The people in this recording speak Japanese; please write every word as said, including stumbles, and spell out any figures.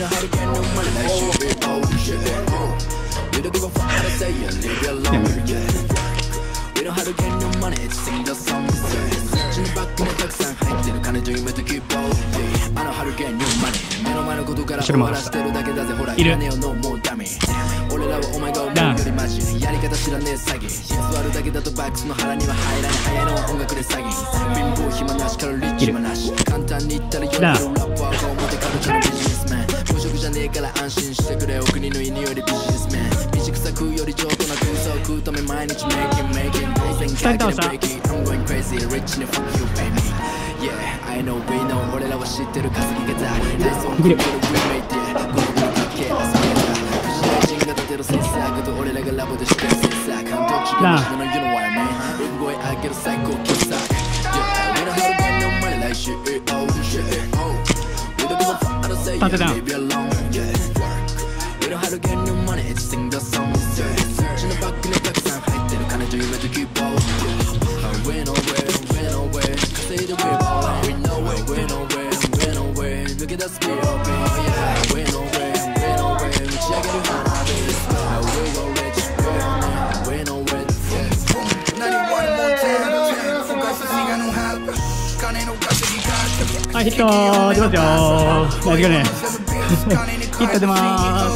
後ろ回したいるダウンやり方知らねえ詐欺座るだけだとバックスの腹には入らない早いのは音楽で詐欺貧乏暇なしからリッチマなし簡単に言ったら夜のラッパーが表カルチャーのビジネスマン無職じゃねえから安心してくれお国の犬よりビジネスマン道草食うより上等な空想を食うため毎日 making making 当然書いてる breaking I'm going crazy rich に fuck you baby Yeah I know we know 俺らは知ってる稼ぎ方内装を食うる we made it ゴールドかけ遊び方藤大臣が立てるセンサーこと俺らがラボでしてるセンサー感動値が虫の you know what I mean 産声上げる最高傑作 Yeah we know how to get no money like shit oh shit oh we don't give a fuck how to say yeah leave you alone yeah we know how to get no money it's sing the song yeah 血のバッグにたくさん入ってる金と夢と希望 Yeah we know where we know where稼いで we ballin' we know where we know where we know where 抜け出す P O P yeah we know where we know where 打ち上げる花火 we go rich we know where はい、ヒット出ますよ。間違いない。ヒット出ます。